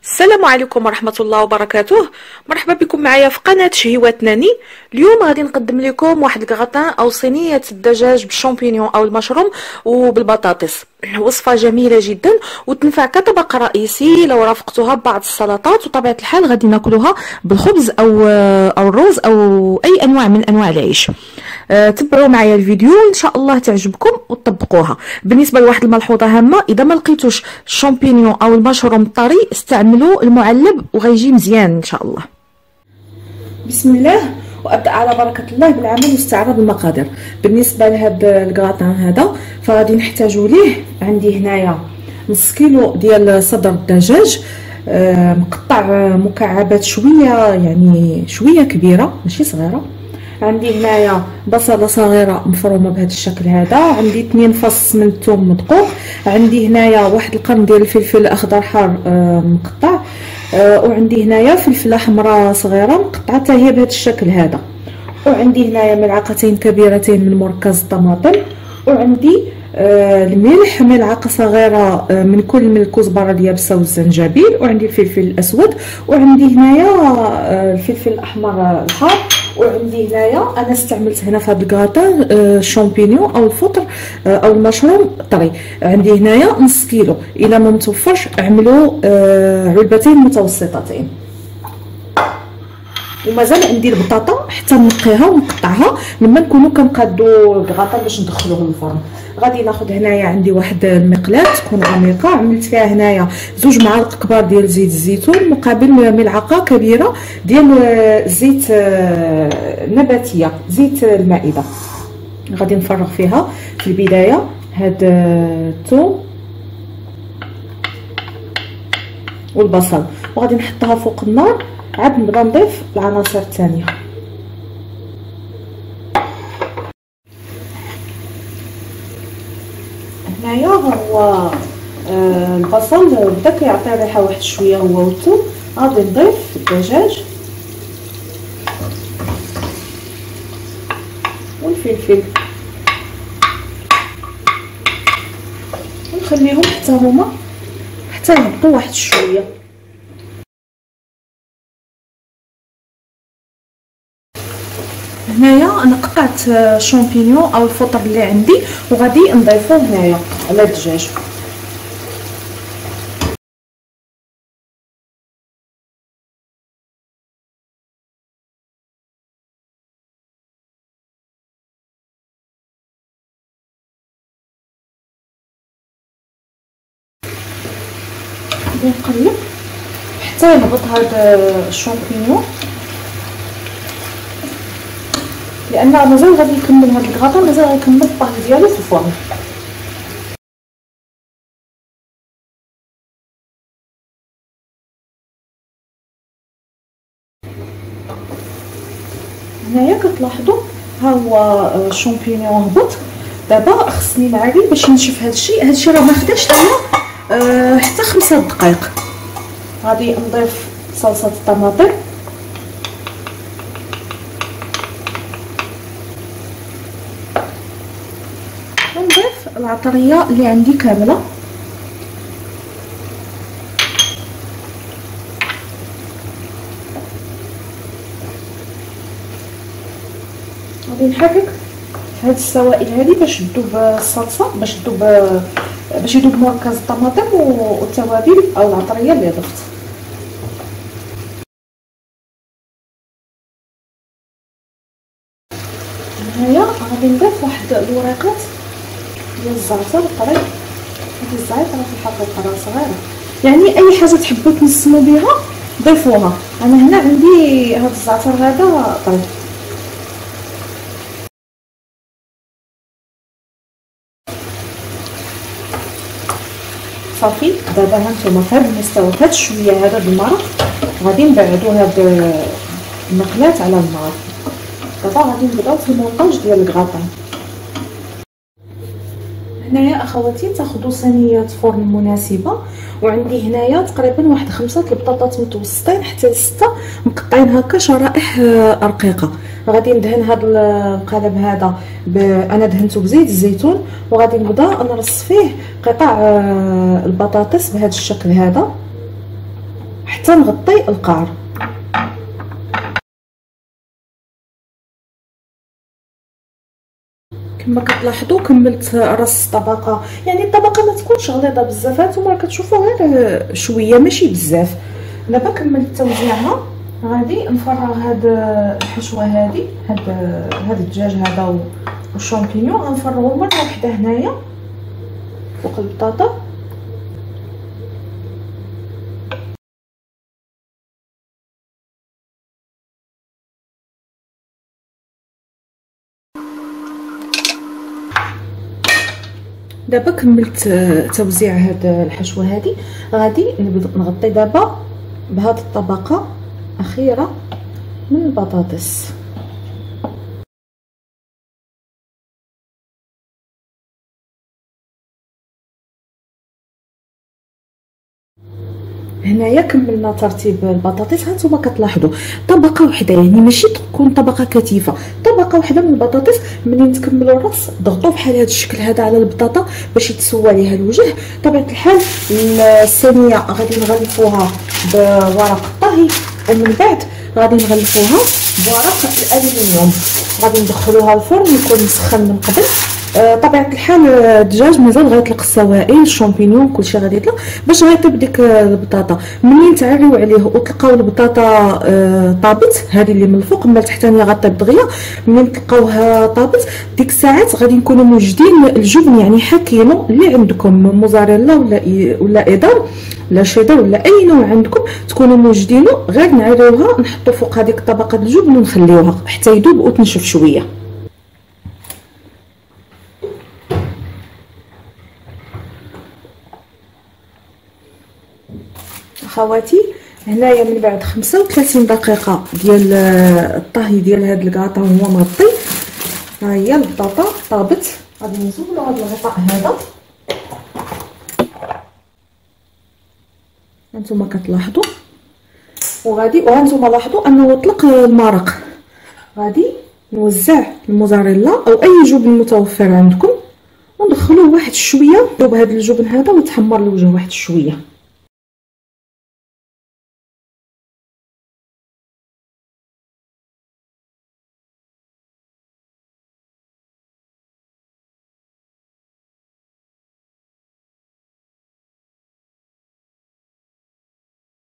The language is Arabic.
السلام عليكم ورحمة الله وبركاته. مرحبا بكم معايا في قناة شهيوات ناني. اليوم غادي نقدم لكم واحد الغطان او صينية الدجاج بالشامبينيون او المشروم وبالبطاطس. وصفة جميلة جدا وتنفع كطبق رئيسي لو رافقتوها ببعض السلطات، وطبيعة الحال غادي ناكلوها بالخبز او الرز او اي انواع من انواع العيش. تبعوا معايا الفيديو ان شاء الله تعجبكم وتطبقوها. بالنسبه لواحد الملحوظه هامه، اذا ما لقيتوش الشامبينيون او المشروم طري استعملوا المعلب وغيجي مزيان ان شاء الله. بسم الله، وابدا على بركه الله بالعمل واستعراض المقادير. بالنسبه لهذا الكراطان هذا فغادي نحتاجوا ليه، عندي هنايا نص كيلو ديال صدر الدجاج مقطع مكعبات شويه، يعني شويه كبيره ماشي صغيره. عندي هنايا بصله صغيره مفرومه بهذا الشكل هذا، عندي 2 فص من الثوم مدقوق، عندي هنايا واحد القرن ديال الفلفل الاخضر حار مقطع، وعندي هنايا فلفله حمراء صغيره مقطعه حتى هي بهذا الشكل هذا، وعندي هنايا ملعقتين كبيرتين من مركز الطماطم، وعندي الملح ملعقه صغيره من الكزبره اليابسه والزنجبيل، وعندي الفلفل الاسود، وعندي هنايا الفلفل الاحمر الحار، وعندي هنايا انا استعملت هنا في هذا الكراطان الشامبينيون او الفطر او المشروم طري. عندي هنايا نص كيلو، الا ما متوفرش اعملوا علبتين متوسطتين. ومازال عندي البطاطا حتى نقيها ونقطعها لما نكونوا كنقادوا الكراطان باش ندخلوه للفرن. غادي ناخذ هنايا عندي واحد المقلاة تكون عميقه، عملت فيها هنايا 2 معالق كبار ديال زيت الزيتون مقابل ملعقه كبيره ديال زيت نباتيه، زيت المائده. غادي نفرغ فيها في البدايه هاد الثوم والبصل، وغادي نحطها فوق النار عاد نبدا نضيف العناصر الثانيه. هنايا هو البصل بدا كيعطي ريحه واحد شويه هو والثوم. غادي نضيف الدجاج والفلفل ونخليهم حتى هما حتى يهبطوا واحد شويه. هنايا انا قطعت شامبينيون او الفطر اللي عندي وغادي نضيفوه هنايا على الدجاج. نقلب حتى يهبط هذا الشامبينيون، لان مازال غادي يكمل هذا الكراطان، مازال غيكمل الطهي ديالو في الفرن. هنايا كتلاحظوا ها هو الشامبينيون هبط. دابا خصني نعري باش نشوف هادشي راه ما خداش حتى 5 دقائق. غادي نضيف صلصه الطماطم، ونضيف العطريه اللي عندي كامله، غادي نحرك في هاد السوائل هذه باش تذوب الصلصه، باش يذوب مركز الطماطم والتوابل او العطريه اللي ضفت. هنايا غادي نضيف واحد الوريقات ديال الزعتر الطري. هاد الزعتر في الحقيقه راه صغيره، يعني اي حاجه تحبوا تنسموا بها ضيفوها. انا هنا عندي هاد الزعتر هذا طري. صافي دابا هانتوما في هذا المستوى، في هذا الشويه هذا بالمرق غادي نبعدو هاد المقلاة على النار. دابا غادي نبداو في المونطاج ديال الكراطان. هنايا اخواتي تاخذوا صينيه فرن مناسبه، وعندي هنايا تقريبا واحد 5 البطاطات متوسطين حتى 6 مقطعين هكا شرائح رقيقه. غادي ندهن هذا القالب هذا انا دهنته بزيت الزيتون، وغادي نبدا نرص فيه قطع البطاطس بهذا الشكل هذا. حتى نغطي القعر. كما كتلاحظوا كملت راس الطبقه، يعني الطبقه ما تكونش غليظه بزاف، هانتوما كتشوفوا غير شويه ماشي بزاف. دابا كملت توزيعها، غادي نفرغ هاد الحشوه هادي، هاد الدجاج هذا والشامبينيون غنفرغو مره واحده هنايا فوق البطاطا. دابا كملت توزيع هاد الحشوه هادي، غادي نبدا نغطي دابا بهاد الطبقه اخيره من البطاطس. هنايا كملنا ترتيب البطاطس. هانتوما كتلاحظوا طبقه واحده، يعني ماشي تكون طبقه كثيفه، طبقه واحده من البطاطس. منين تكملوا الراس ضغطوا بحال هذا الشكل هذا على البطاطا باش يتسوى ليها الوجه. بطبيعه الحال الصينيه غادي نغلفوها بورق الطهي، ومن بعد غادي نغلفوها بورق الالومنيوم. غادي ندخلوها الفرن يكون مسخن من قبل. طبيعه الحال الدجاج مازال غيطلق السوائل، الشامبينيون كلشي غادي يطلق باش غيطيب ديك البطاطا. منين تعريو عليه وتلقاو البطاطا طابت، هذه اللي من الفوق، من التحتانيه غطيب دغيا. منين تلقاوها طابت ديك الساعات غادي نكونوا موجدين الجبن، يعني حاكينو اللي عندكم، موزاريلا ولا ايدار ولا شيدر ولا اي نوع عندكم تكونوا موجدينو، غير نعريوها نحطوا فوق هذيك طبقه الجبن ونخليوها حتى يذوب وتنشف شويه. خواتي هنايا من بعد 35 دقيقه ديال الطهي ديال هذا الكاطا وهو مغطي، ها هي البطاطا طابت. غادي نزولوا هذا الغطاء هذا، هانتوما كتلاحظوا، وهانتوما لاحظوا انه طلق المرق. غادي نوزع الموزاريلا او اي جبن متوفر عندكم وندخلوه واحد شويه، دوب هذا الجبن هذا ويتحمر الوجه واحد شويه.